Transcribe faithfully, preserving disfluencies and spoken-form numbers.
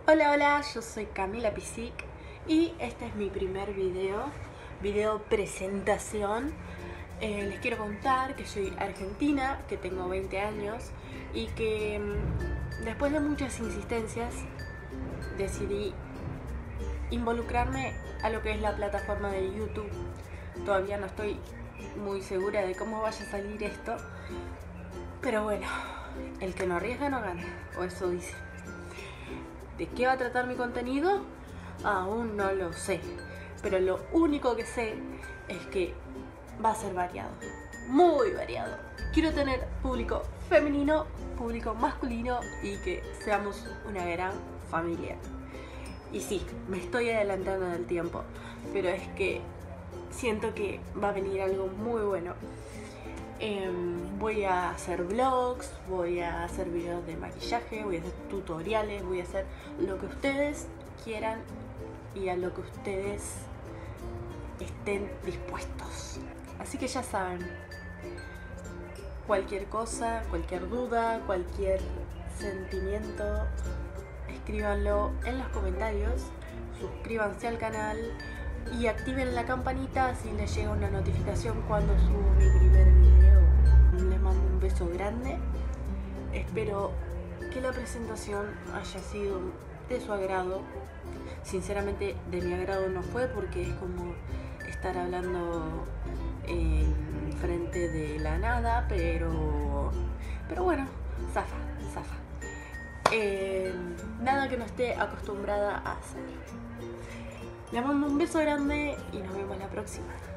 Hola, hola, yo soy Camila Pisic y este es mi primer video, video presentación. Eh, les quiero contar que soy argentina, que tengo veinte años y que mmm, después de muchas insistencias decidí involucrarme a lo que es la plataforma de YouTube. Todavía no estoy muy segura de cómo vaya a salir esto, pero bueno, el que no arriesga no gana, o eso dice. ¿De qué va a tratar mi contenido? Aún no lo sé, pero lo único que sé es que va a ser variado, muy variado. Quiero tener público femenino, público masculino y que seamos una gran familia. Y sí, me estoy adelantando en el tiempo, pero es que siento que va a venir algo muy bueno. Eh, voy a hacer vlogs, voy a hacer videos de maquillaje, voy a hacer tutoriales, voy a hacer lo que ustedes quieran y a lo que ustedes estén dispuestos. Así que ya saben, cualquier cosa, cualquier duda, cualquier sentimiento, escríbanlo en los comentarios, suscríbanse al canal y activen la campanita así les llega una notificación cuando subo mi primer video. Les mando un beso grande. Espero que la presentación haya sido de su agrado. Sinceramente de mi agrado no fue, porque es como estar hablando en frente de la nada, pero pero bueno, zafa, zafa. Eh, nada que no esté acostumbrada a hacer. Les mando un beso grande y nos vemos la próxima.